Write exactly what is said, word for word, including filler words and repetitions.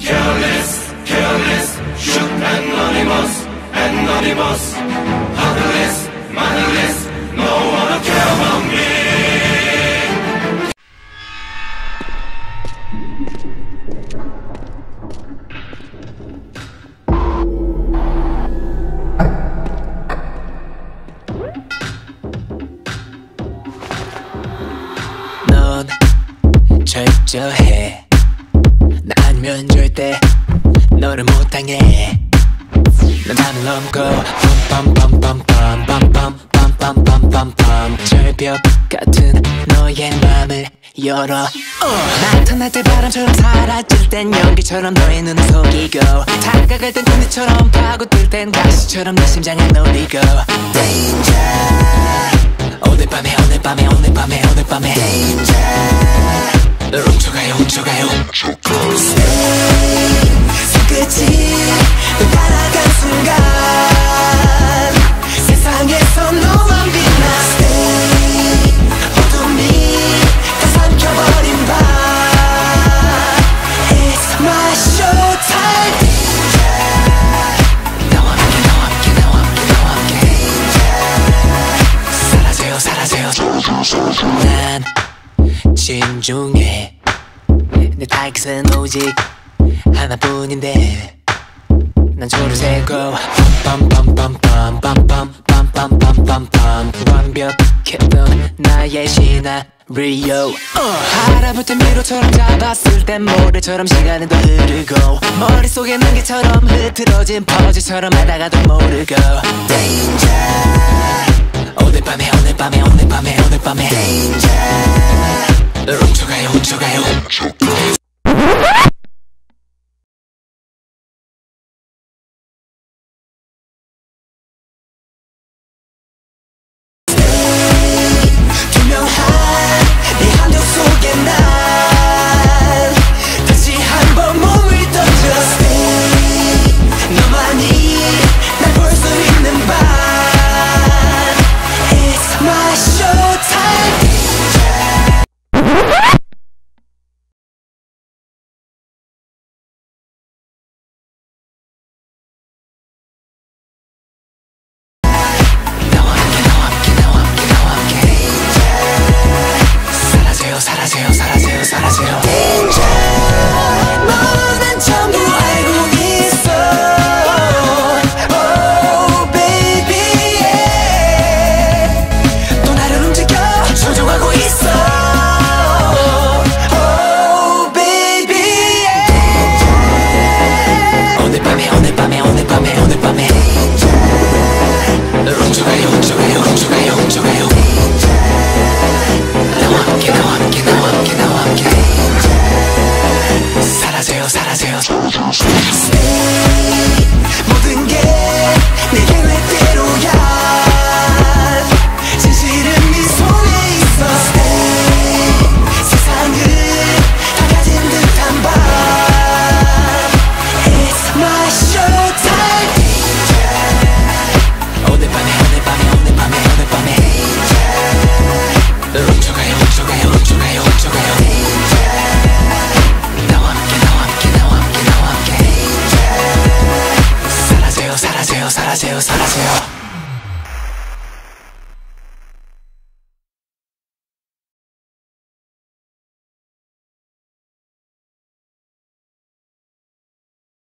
Careless, careless, shoot anonymous, anonymous, heartless, mannerless, no one will care about me. 넌 철저해. 나 아니면 절대 너를 못 당해. 난 하늘 넘고 빰빰빰빰빰빰빰빰빰빰빰 절벽 같은 너의 맘을 열어. uh. 나타날 때 바람처럼 사라질 땐 연기처럼 너의 눈을 속이고 다가갈 땐 군대처럼 파고들 땐 가시처럼 내 심장을 노리고 Danger. 오늘 밤에 오늘 밤에 오늘 밤에 오늘 밤에 Danger. 널 훔쳐가요 훔쳐가요 Stay. 손끝이 널 따라간 순간 세상에서 너만 빛나 Stay. 어둠이 다 삼켜버린 밤 It's my show time Danger. 나와 함께 나와 함께 나와 함께 나와 함께 Danger. 사라져요 사라져요 난 진중해. 내 타깃은 오직 하나뿐인데 난 조를 세고 빰빰빰빰빰빰빰빰빰빰빰 완벽했던 나의 시나리오. uh. 하라붙은 미로처럼 잡았을 땐 모래처럼 시간은 더 흐르고 머릿속에 난개처럼 흐트러진 퍼즐처럼 하다가도 모르고 Danger. 오늘 밤에 오늘 밤에 오늘 밤에 오늘 밤에 Danger. 널 훔쳐가요 훔쳐가요 사라져요 사라져요 사라져요 Danger. 너는 전부 알고 있어 Oh baby yeah. 또 나를 움직여 조종하고 있어 Oh baby yeah. 오늘 밤에 오늘 밤에 오늘 밤에 오늘 밤에 널 훔쳐가요 훔쳐가요 훔쳐가요 훔쳐가요 나와 함께 나와 함께 나와 함께 나와 함께 사라져요 사라져요 Stay.